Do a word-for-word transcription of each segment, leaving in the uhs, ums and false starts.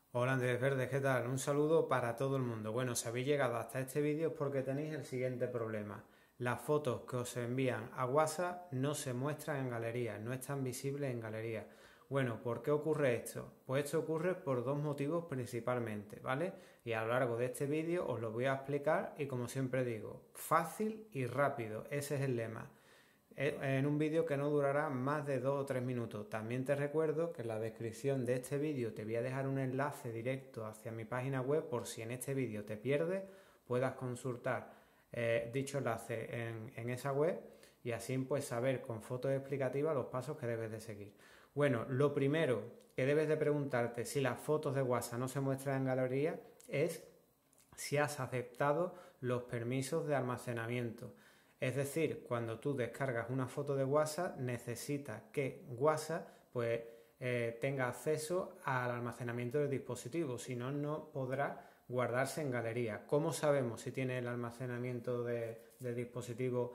Hola Andrés Verdes, ¿qué tal? Un saludo para todo el mundo. Bueno, si habéis llegado hasta este vídeo es porque tenéis el siguiente problema. Las fotos que os envían a WhatsApp no se muestran en galería, no están visibles en galería. Bueno, ¿por qué ocurre esto? Pues esto ocurre por dos motivos principalmente, ¿vale? Y a lo largo de este vídeo os lo voy a explicar y como siempre digo, fácil y rápido, ese es el lema en un vídeo que no durará más de dos o tres minutos. También te recuerdo que en la descripción de este vídeo te voy a dejar un enlace directo hacia mi página web por si en este vídeo te pierdes, puedas consultar eh, dicho enlace en, en esa web y así pues saber con fotos explicativas los pasos que debes de seguir. Bueno, lo primero que debes de preguntarte si las fotos de WhatsApp no se muestran en galería es si has aceptado los permisos de almacenamiento. Es decir, cuando tú descargas una foto de WhatsApp, necesitas que WhatsApp pues, eh, tenga acceso al almacenamiento del dispositivo, si no, no podrá guardarse en galería. ¿Cómo sabemos si tiene el almacenamiento de, del dispositivo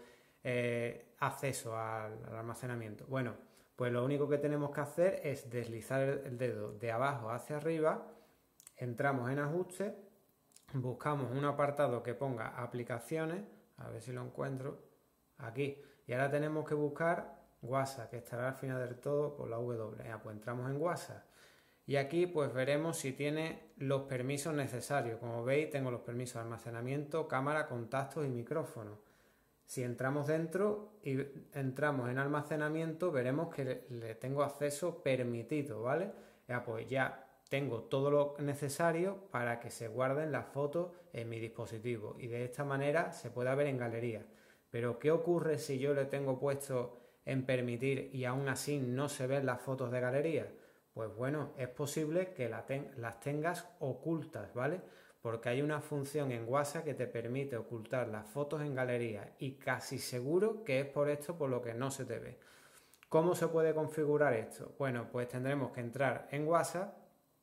eh, acceso al, al almacenamiento? Bueno, pues lo único que tenemos que hacer es deslizar el dedo de abajo hacia arriba, entramos en ajustes, buscamos un apartado que ponga aplicaciones, a ver si lo encuentro, aquí, y ahora tenemos que buscar WhatsApp, que estará al final del todo por la W. Ya, pues entramos en WhatsApp y aquí pues veremos si tiene los permisos necesarios. Como veis tengo los permisos de almacenamiento, cámara, contactos y micrófono. Si entramos dentro y entramos en almacenamiento, veremos que le tengo acceso permitido, ¿vale? Ya, pues ya tengo todo lo necesario para que se guarden las fotos en mi dispositivo y de esta manera se pueda ver en galería. Pero ¿qué ocurre si yo le tengo puesto en permitir y aún así no se ven las fotos de galería? Pues bueno, es posible que la ten las tengas ocultas, ¿vale? Porque hay una función en WhatsApp que te permite ocultar las fotos en galería y casi seguro que es por esto por lo que no se te ve. ¿Cómo se puede configurar esto? Bueno, pues tendremos que entrar en WhatsApp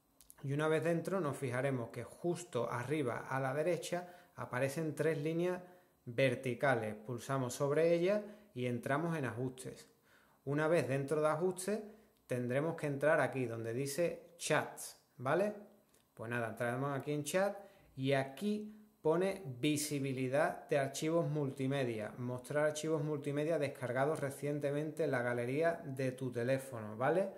y una vez dentro nos fijaremos que justo arriba a la derecha aparecen tres líneas verticales. Pulsamos sobre ellas y entramos en ajustes. Una vez dentro de ajustes tendremos que entrar aquí donde dice chats, ¿vale? Pues nada, entramos aquí en chat y aquí pone visibilidad de archivos multimedia, mostrar archivos multimedia descargados recientemente en la galería de tu teléfono, ¿vale?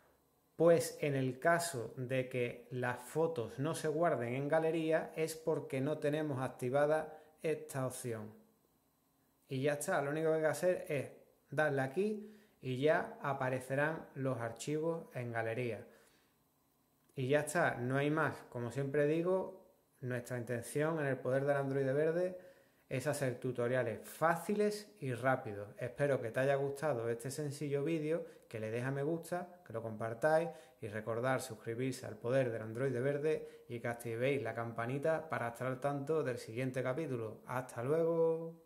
Pues en el caso de que las fotos no se guarden en galería es porque no tenemos activada esta opción. Y ya está, lo único que hay que hacer es darle aquí y ya aparecerán los archivos en galería. Y ya está, no hay más. Como siempre digo, nuestra intención en el poder del Android verde es hacer tutoriales fáciles y rápidos. Espero que te haya gustado este sencillo vídeo, que le dejes a me gusta, que lo compartáis y recordar suscribirse al poder del Android verde y que activéis la campanita para estar al tanto del siguiente capítulo. ¡Hasta luego!